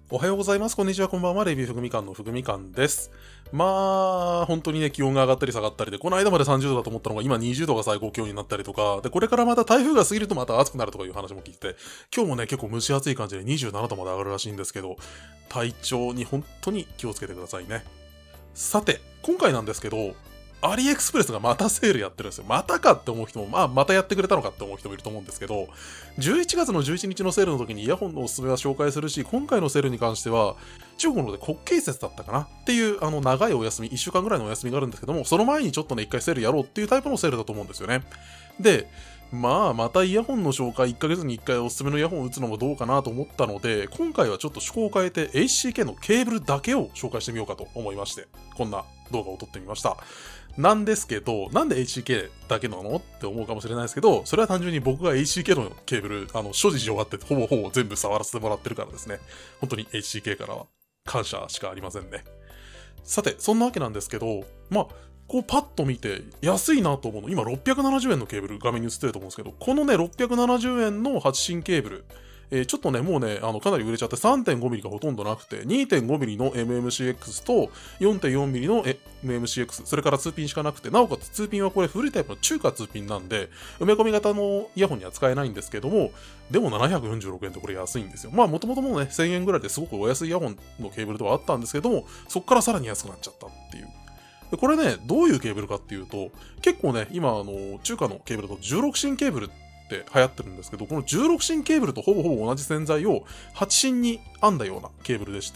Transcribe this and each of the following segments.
おはようございます。こんにちは。こんばんは。レビューふぐみかんのふぐみかんです。本当にね、気温が上がったり下がったりで、この間まで30度だと思ったのが今20度が最高気温になったりとか、で、これからまた台風が過ぎるとまた暑くなるとかいう話も聞いて、今日もね、結構蒸し暑い感じで27度まで上がるらしいんですけど、体調に本当に気をつけてくださいね。さて、今回なんですけど、アリエクスプレスがまたセールやってるんですよ。またかって思う人も、またやってくれたのかって思う人もいると思うんですけど、11月の11日のセールの時にイヤホンのおすすめは紹介するし、今回のセールに関しては、中国ので国慶節だったかなっていう、長いお休み、1週間ぐらいのお休みがあるんですけども、その前にちょっとね、1回セールやろうっていうタイプのセールだと思うんですよね。で、またイヤホンの紹介1ヶ月に1回おすすめのイヤホンを打つのもどうかなと思ったので、今回はちょっと趣向を変えて HCK のケーブルだけを紹介してみようかと思いまして、こんな動画を撮ってみました。なんですけど、なんで HCK だけなのって思うかもしれないですけど、それは単純に僕が HCK のケーブル、所持し終わってほぼ全部触らせてもらってるからですね。本当に HCK からは感謝しかありませんね。さて、そんなわけなんですけど、こうパッと見て安いなと思うの。今670円のケーブル画面に映ってると思うんですけど、このね、670円の発信ケーブル、ちょっとね、もうね、かなり売れちゃって 3.5mm がほとんどなくて、2.5mm の MMCX と 4.4mm の MMCX、それから2ピンしかなくて、なおかつ2ピンはこれ古いタイプの中華2ピンなんで、埋め込み型のイヤホンには使えないんですけども、でも746円ってこれ安いんですよ。もともともね、1000円ぐらいですごくお安いイヤホンのケーブルではあったんですけども、そこからさらに安くなっちゃったっていう。でこれね、どういうケーブルかっていうと、結構ね、今、中華のケーブルと16芯ケーブルって流行ってるんですけど、この16芯ケーブルとほぼ同じ線材を8芯に編んだようなケーブルでして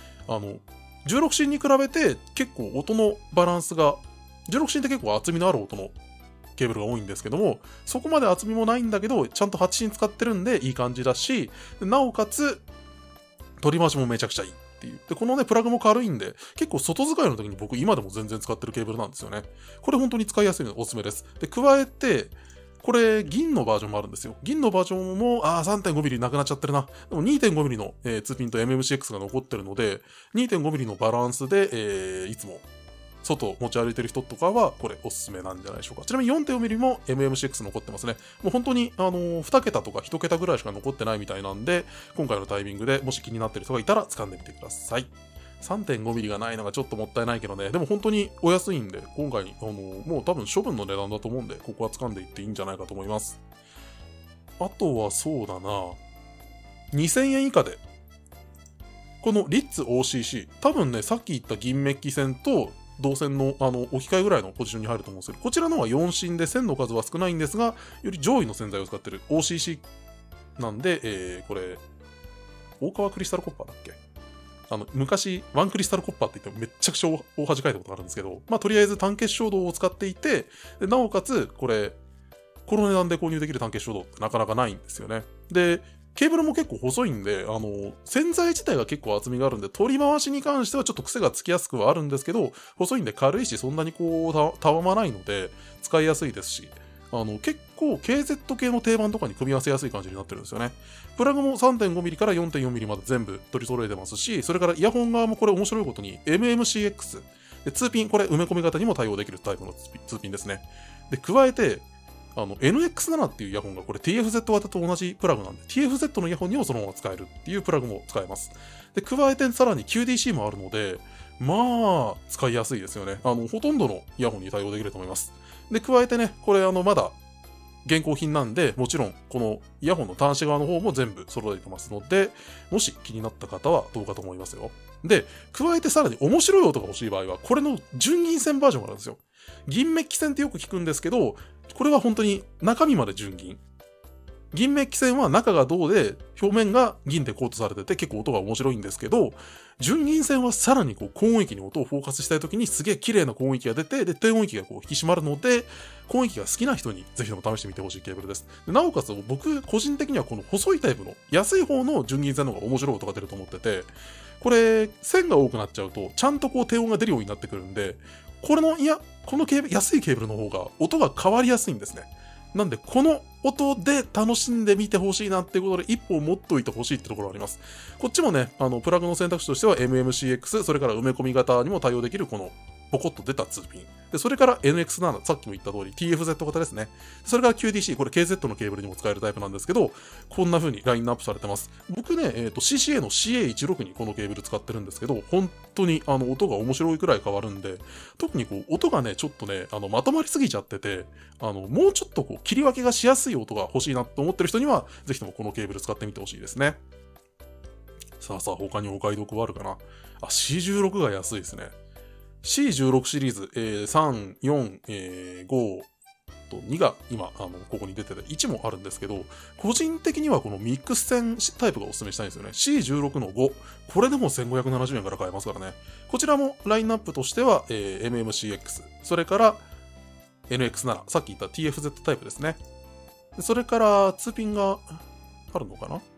、16芯に比べて結構音のバランスが、16芯って結構厚みのある音のケーブルが多いんですけども、そこまで厚みもないんだけど、ちゃんと8芯使ってるんでいい感じだし、なおかつ、取り回しもめちゃくちゃいい。で、このね、プラグも軽いんで、結構外使いの時に僕今でも全然使ってるケーブルなんですよね。これ本当に使いやすいのでおすすめです。で、加えて、これ、銀のバージョンもあるんですよ。銀のバージョンも、3.5mm なくなっちゃってるな。でも 2.5mm の、2ピンと MMCX が残ってるので、2.5mm のバランスで、いつも外持ち歩いてる人とかは、これおすすめなんじゃないでしょうか。ちなみに 4.5mm も MMCX 残ってますね。もう本当に、2桁とか1桁ぐらいしか残ってないみたいなんで、今回のタイミングでもし気になってる人がいたら掴んでみてください。3.5mm がないのがちょっともったいないけどね。でも本当にお安いんで、今回、もう多分処分の値段だと思うんで、ここは掴んでいっていいんじゃないかと思います。あとはそうだな。2000円以下で、このリッツ OCC、多分ね、さっき言った銀メッキ線と、同線の置き換えぐらいのポジションに入ると思うんですけど、こちらの方は4芯で線の数は少ないんですが、より上位の洗剤を使ってる OCC なんで、これ、大川クリスタルコッパーだっけ？昔、ワンクリスタルコッパーって言ってめっちゃくちゃ大恥かいたことがあるんですけど、とりあえず単結晶銅を使っていて、でなおかつ、この値段で購入できる単結晶銅ってなかなかないんですよね。で、ケーブルも結構細いんで、洗剤自体が結構厚みがあるんで、取り回しに関してはちょっと癖がつきやすくはあるんですけど、細いんで軽いし、そんなにたわまないので、使いやすいですし、結構 KZ 系の定番とかに組み合わせやすい感じになってるんですよね。プラグも 3.5mm から 4.4mm まで全部取り揃えてますし、それからイヤホン側もこれ面白いことに MMCX、で2ピン、これ埋め込み型にも対応できるタイプの2ピンですね。で、加えて、NX7 っていうイヤホンがこれ TFZ 型と同じプラグなんで、TFZ のイヤホンにもそのまま使えるっていうプラグも使えます。で、加えてさらに QDC もあるので、使いやすいですよね。ほとんどのイヤホンに対応できると思います。で、加えてね、これまだ現行品なんで、もちろんこのイヤホンの端子側の方も全部揃えてますので、もし気になった方はどうかと思いますよ。で、加えてさらに面白い音が欲しい場合は、これの純銀線バージョンがあるんですよ。銀メッキ線ってよく聞くんですけど、これは本当に中身まで純銀。銀メッキ線は中が銅で、表面が銀でコートされてて結構音が面白いんですけど、純銀線はさらに高音域に音をフォーカスしたい時にすげえ綺麗な高音域が出て、で、低音域が引き締まるので、高音域が好きな人にぜひとも試してみてほしいケーブルです。でなおかつ僕個人的にはこの細いタイプの安い方の純銀線の方が面白い音が出ると思ってて、これ線が多くなっちゃうとちゃんと低音が出るようになってくるんで、この安いケーブルの方が音が変わりやすいんですね。なんで、この音で楽しんでみてほしいなっていうことで、一本持っといてほしいってところがあります。こっちもね、プラグの選択肢としては MMCX、それから埋め込み型にも対応できるこのボコッと出た2ピン。で、それから NX7、さっきも言った通り TFZ 型ですね。それから QDC、これ KZ のケーブルにも使えるタイプなんですけど、こんな風にラインナップされてます。僕ね、CCA の CA16 にこのケーブル使ってるんですけど、本当に音が面白いくらい変わるんで、特にこう音がね、ちょっとね、まとまりすぎちゃってて、もうちょっとこう切り分けがしやすい音が欲しいなと思ってる人には、ぜひともこのケーブル使ってみてほしいですね。さあさあ、他にお買い得はあるかな。C16 が安いですね。C16 シリーズ、3、4、5と2が今、ここに出てて、1もあるんですけど、個人的にはこのミックス線タイプがおすすめしたいんですよね。C16 の5。これでも1570円から買えますからね。こちらもラインナップとしては、MMCX、それから NX7、さっき言った TFZ タイプですね。それから2ピンがあるのかな？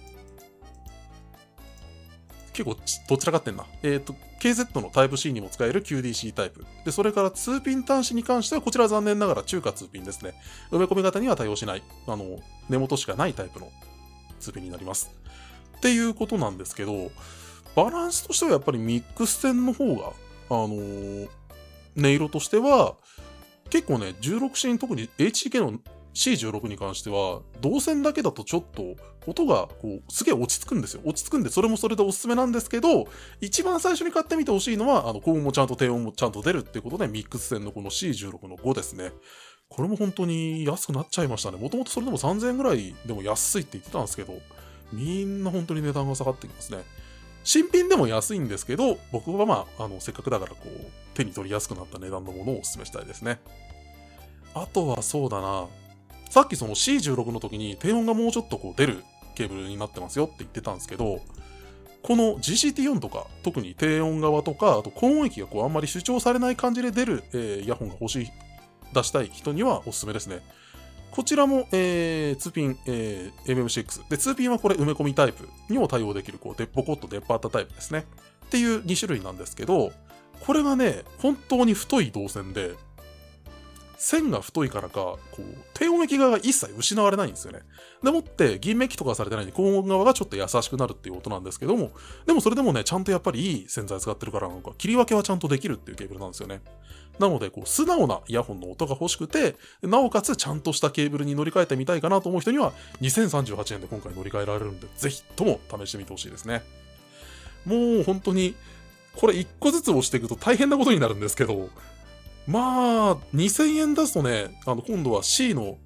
結構どちらかってんな。KZ のタイプ C にも使える QDC タイプ。で、それから2ピン端子に関しては、こちらは残念ながら中華2ピンですね。埋め込み型には対応しない、根元しかないタイプの2ピンになります。っていうことなんですけど、バランスとしてはやっぱりミックス線の方が、音色としては、結構ね、16進、特に HCK のC16 に関しては、動線だけだとちょっと音がこうすげえ落ち着くんですよ。落ち着くんで、それもそれでおすすめなんですけど、一番最初に買ってみてほしいのは、高音もちゃんと低音もちゃんと出るっていうことで、ミックス線のこの C16 の5ですね。これも本当に安くなっちゃいましたね。もともとそれでも3000円ぐらいでも安いって言ってたんですけど、みんな本当に値段が下がってきますね。新品でも安いんですけど、僕はまあ、せっかくだからこう、手に取りやすくなった値段のものをお勧めしたいですね。あとはそうだな。さっきその C16 の時に低音がもうちょっとこう出るケーブルになってますよって言ってたんですけど、この GCT4 とか、特に低音側とか、あと高音域がこうあんまり主張されない感じで出る、イヤホンが出したい人にはおすすめですね。こちらも、2ピン、MMCX。で、2ピンはこれ埋め込みタイプにも対応できる、こう、ボコッと出っ張ったタイプですね。っていう2種類なんですけど、これがね、本当に太い導線で、線が太いからか、こう、低音域側が一切失われないんですよね。でもって、銀メッキとかされてないんで、高音側がちょっと優しくなるっていう音なんですけども、でもそれでもね、ちゃんとやっぱりいい線材使ってるからなんか、切り分けはちゃんとできるっていうケーブルなんですよね。なので、こう、素直なイヤホンの音が欲しくて、なおかつちゃんとしたケーブルに乗り換えてみたいかなと思う人には、2038円で今回乗り換えられるんで、ぜひとも試してみてほしいですね。もう本当に、これ1個ずつ押していくと大変なことになるんですけど、まあ、2000円出すとね、今度は C の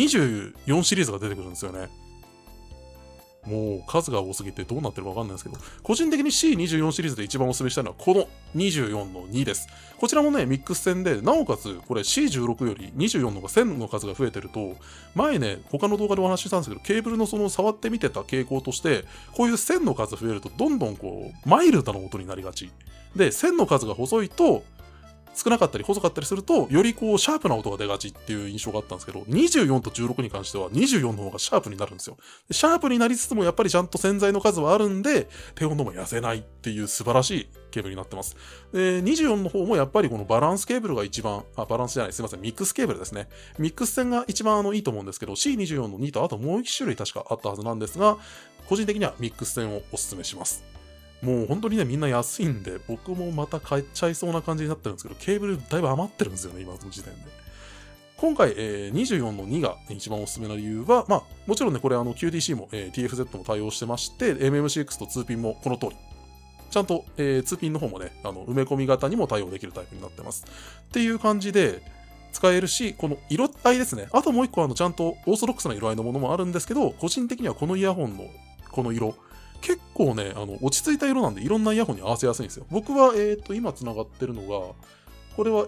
24シリーズが出てくるんですよね。もう数が多すぎてどうなってるかわかんないんですけど、個人的に C24 シリーズで一番お勧めしたいのはこの24の2です。こちらもね、ミックス線で、なおかつこれ C16 より24のが線の数が増えてると、前ね、他の動画でお話ししたんですけど、ケーブルのその触ってみてた傾向として、こういう線の数増えるとどんどんこう、マイルドな音になりがち。で、線の数が細いと、少なかったり細かったりすると、よりこう、シャープな音が出がちっていう印象があったんですけど、24と16に関しては24の方がシャープになるんですよ。シャープになりつつもやっぱりちゃんと線材の数はあるんで、低音のも痩せないっていう素晴らしいケーブルになってます。で、24の方もやっぱりこのバランスケーブルが一番、バランスじゃない、すいません、ミックスケーブルですね。ミックス線が一番いいと思うんですけど、C24 の2とあともう1種類確かあったはずなんですが、個人的にはミックス線をお勧めします。もう本当にね、みんな安いんで、僕もまた買っちゃいそうな感じになってるんですけど、ケーブルだいぶ余ってるんですよね、今の時点で。今回、24の2が一番おすすめな理由は、まあ、もちろんね、これQDC も、TFZ も対応してまして、MMCX と2ピンもこの通り。ちゃんと、2ピンの方もね、埋め込み型にも対応できるタイプになってます。っていう感じで、使えるし、この色合いですね。あともう一個ちゃんとオーソドックスな色合いのものもあるんですけど、個人的にはこのイヤホンのこの色、結構ね、落ち着いた色なんでいろんなイヤホンに合わせやすいんですよ。僕は、今繋がってるのが、これは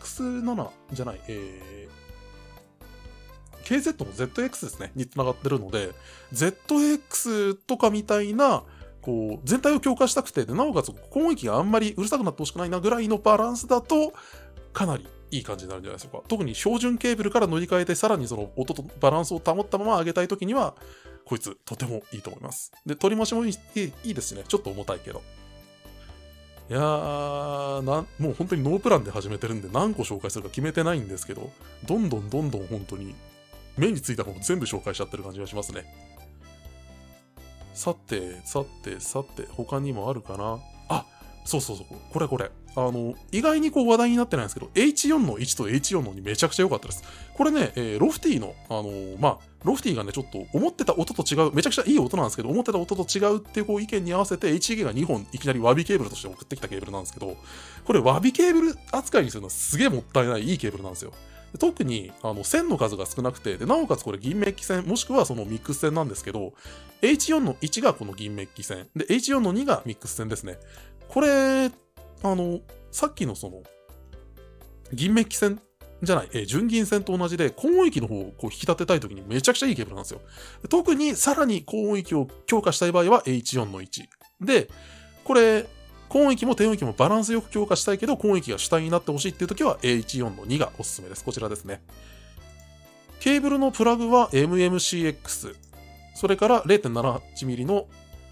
NX7 じゃない、KZ の ZX ですね、に繋がってるので、ZX とかみたいな、こう、全体を強化したくて、なおかつ、高音域があんまりうるさくなってほしくないなぐらいのバランスだと、かなりいい感じになるんじゃないでしょうか。特に標準ケーブルから乗り換えて、さらにその音とバランスを保ったまま上げたいときには、こいつとてもいいと思います。で、取り回しもいいですしね。ちょっと重たいけど。いやー、もう本当にノープランで始めてるんで何個紹介するか決めてないんですけど、どんどん本当に目についた方も全部紹介しちゃってる感じがしますね。さて、他にもあるかな。 そうそうそう、これ。意外にこう話題になってないんですけど、H4 の1と H4 の2めちゃくちゃ良かったです。これね、ロフティの、ロフティがね、ちょっと思ってた音と違う、めちゃくちゃいい音なんですけど、思ってた音と違うっていうこう意見に合わせて、HEK が2本いきなりワビケーブルとして送ってきたケーブルなんですけど、これワビケーブル扱いにするのはすげえもったいないいいケーブルなんですよ。特に線の数が少なくて、でなおかつこれ銀メッキ線もしくはそのミックス線なんですけど、H4 の1がこの銀メッキ線で H4 の2がミックス線ですね。これさっきのその銀メッキ線じゃない、純銀線と同じで高音域の方をこう引き立てたいときにめちゃくちゃいいケーブルなんですよ。特にさらに高音域を強化したい場合は H4 の1で、これ高音域も低音域もバランスよく強化したいけど、高音域が主体になってほしいっていう時は H4 の2がおすすめです。こちらですね。ケーブルのプラグは MMCX、それから 0.78mm の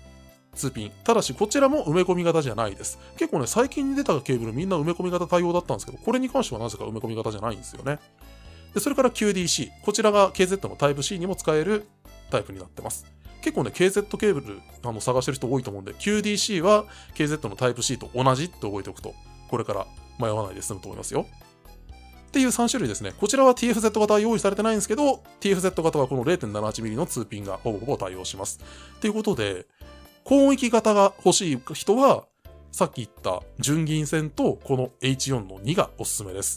2ピン。ただし、こちらも埋め込み型じゃないです。結構ね、最近に出たケーブルみんな埋め込み型対応だったんですけど、これに関してはなぜか埋め込み型じゃないんですよね。で、それから QDC。こちらが KZ のタイプ C にも使えるタイプになってます。結構ね、KZ ケーブル探してる人多いと思うんで、QDC は KZ のタイプ C と同じって覚えておくと、これから迷わないで済むと思いますよ。っていう3種類ですね。こちらは TFZ 型は用意されてないんですけど、TFZ 型はこの 0.78mm の2ピンがほぼほぼ対応します。ということで、高音域型が欲しい人は、さっき言った純銀線とこの H4 の2がおすすめです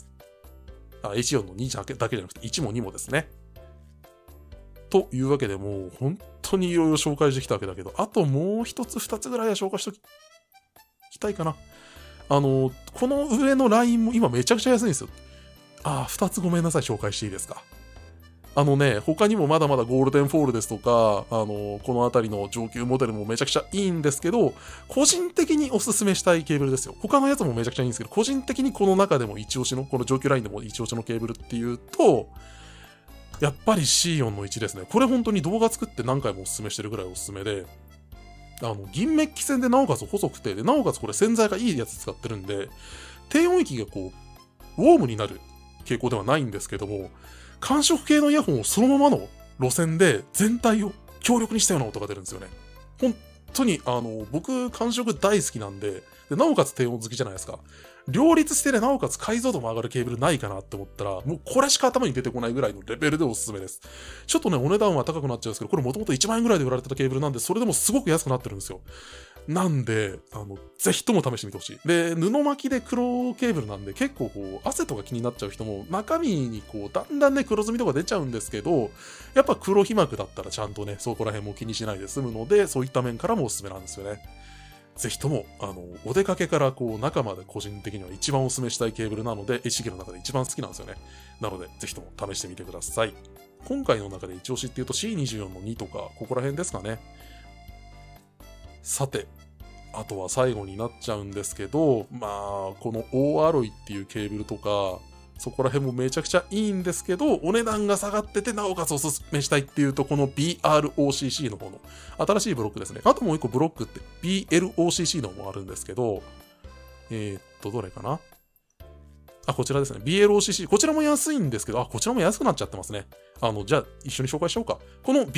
。H4 の2だけじゃなくて1も2もですね。というわけでもう本当にいろいろ紹介してきたわけだけど、あともう一つ二つぐらいは紹介しておきたいかな。この上のラインも今めちゃくちゃ安いんですよ。二つごめんなさい、紹介していいですか。他にもまだまだゴールデンフォールですとか、この辺りの上級モデルもめちゃくちゃいいんですけど、個人的におすすめしたいケーブルですよ。他のやつもめちゃくちゃいいんですけど、個人的にこの中でも一押しの、この上級ラインでも一押しのケーブルっていうと、やっぱり C4 の1ですね。これ本当に動画作って何回もおすすめしてるぐらいおすすめで、銀メッキ線でなおかつ細くて、でなおかつこれ洗剤がいいやつ使ってるんで、低音域がこう、ウォームになる傾向ではないんですけども、感触系のイヤホンをそのままの路線で全体を強力にしたような音が出るんですよね。本当に、僕、感触大好きなんで、なおかつ低音好きじゃないですか。両立してでなおかつ解像度も上がるケーブルないかなって思ったら、もうこれしか頭に出てこないぐらいのレベルでおすすめです。ちょっとね、お値段は高くなっちゃうんですけど、これもともと1万円ぐらいで売られてたケーブルなんで、それでもすごく安くなってるんですよ。なんで、ぜひとも試してみてほしい。で、布巻きで黒ケーブルなんで、結構こう、汗とか気になっちゃう人も、中身にこう、だんだんね、黒ずみとか出ちゃうんですけど、やっぱ黒皮膜だったらちゃんとね、そこら辺も気にしないで済むので、そういった面からもおすすめなんですよね。ぜひとも、お出かけからこう、中まで個人的には一番おすすめしたいケーブルなので、HK の中で一番好きなんですよね。なので、ぜひとも試してみてください。今回の中で一押しっていうと C24 の2とか、ここら辺ですかね。さて、あとは最後になっちゃうんですけど、この大アロイっていうケーブルとか、そこら辺もめちゃくちゃいいんですけど、お値段が下がってて、なおかつおすすめしたいっていうと、この BROCC の方の新しいブロックですね。あともう一個ブロックって BLOCC のもあるんですけど、どれかな？こちらですね。BLOCC。こちらも安いんですけど、こちらも安くなっちゃってますね。じゃあ、一緒に紹介しようか。この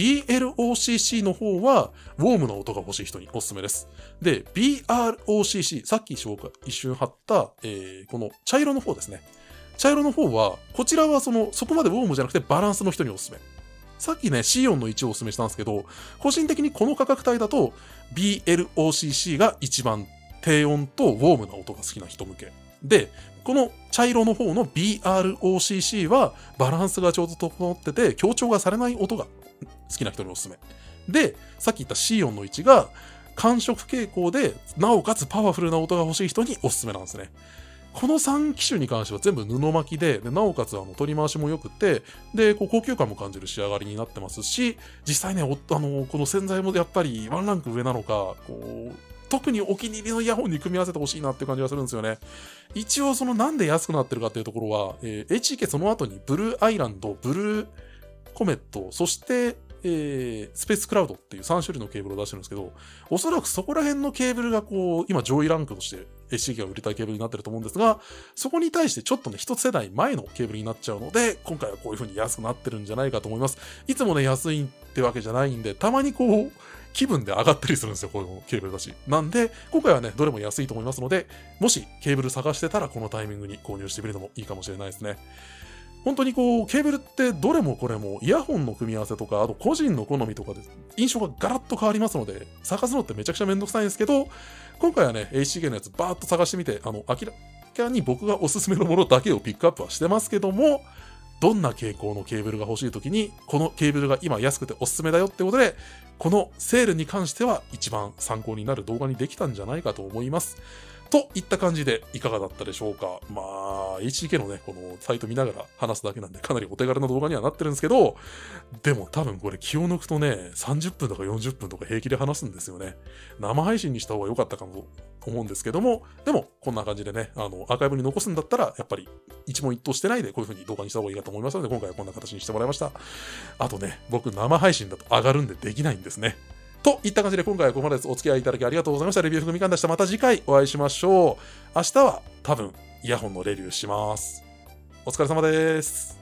BLOCC の方は、ウォームの音が欲しい人におすすめです。で、BROCC、さっき一瞬貼った、この茶色の方ですね。茶色の方は、こちらはそこまでウォームじゃなくてバランスの人におすすめ。さっきね、C4 の1をおすすめしたんですけど、個人的にこの価格帯だと、BLOCC が一番低音とウォームな音が好きな人向け。で、この茶色の方の BROCC はバランスがちょうど整ってて強調がされない音が好きな人におすすめ。で、さっき言った C4 の1が感触傾向でなおかつパワフルな音が欲しい人におすすめなんですね。この3機種に関しては全部布巻きで、なおかつ取り回しも良くて、で、高級感も感じる仕上がりになってますし、実際ね、この洗剤もやっぱりワンランク上なのか、特にお気に入りのイヤホンに組み合わせてほしいなっていう感じがするんですよね。一応なんで安くなってるかっていうところは、HK その後にブルーアイランド、ブルーコメット、そして、スペースクラウドっていう3種類のケーブルを出してるんですけど、おそらくそこら辺のケーブルが今上位ランクとして HK が売りたいケーブルになってると思うんですが、そこに対してちょっとね、一世代前のケーブルになっちゃうので、今回はこういう風に安くなってるんじゃないかと思います。いつもね、安いってわけじゃないんで、たまに気分で上がったりするんですよ、このケーブルたち。なんで、今回はね、どれも安いと思いますので、もしケーブル探してたらこのタイミングに購入してみるのもいいかもしれないですね。本当にこう、ケーブルってどれもこれもイヤホンの組み合わせとか、あと個人の好みとかで印象がガラッと変わりますので、探すのってめちゃくちゃめんどくさいんですけど、今回はね、HCK のやつバーッと探してみて、明らかに僕がおすすめのものだけをピックアップはしてますけども、どんな傾向のケーブルが欲しいときに、このケーブルが今安くておすすめだよってことで、このセールに関しては一番参考になる動画にできたんじゃないかと思います。といった感じでいかがだったでしょうか。まあ、HDK のね、このサイト見ながら話すだけなんでかなりお手軽な動画にはなってるんですけど、でも多分これ気を抜くとね、30分とか40分とか平気で話すんですよね。生配信にした方が良かったかもと思うんですけども、でもこんな感じでね、アーカイブに残すんだったら、やっぱり一問一答してないでこういう風に動画にした方がいいかと思いますので、今回はこんな形にしてもらいました。あとね、僕生配信だと上がるんでできないんですね。といった感じで今回はここまでです。お付き合いいただきありがとうございました。レビューふぐみかんでした。また次回お会いしましょう。明日は多分イヤホンのレビューします。お疲れ様です。